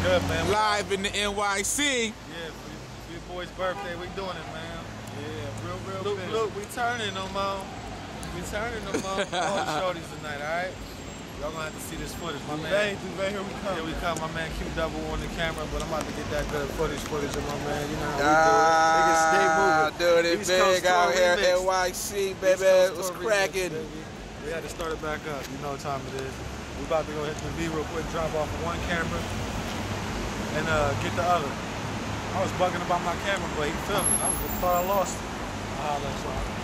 Good, man. Live in the NYC. Yeah, for your boy's birthday, we doing it, man. Yeah, real big. Look, we turning them on. We turning them on. All the shorties tonight, alright? Y'all gonna have to see this footage. My man, Duvey, here we come. Here we come. My man Q double on the camera, but I'm about to get that good footage of my man. You know how we do it. Niggas stay moving. Doing it East big Coast out tour here remix. NYC, baby. What's cracking? We had to start it back up. You know what time it is. We about to go hit the V real quick, drop off of one camera, and get the other. I was bugging about my camera, but he filmed it. I thought I lost it. I'll let y'all.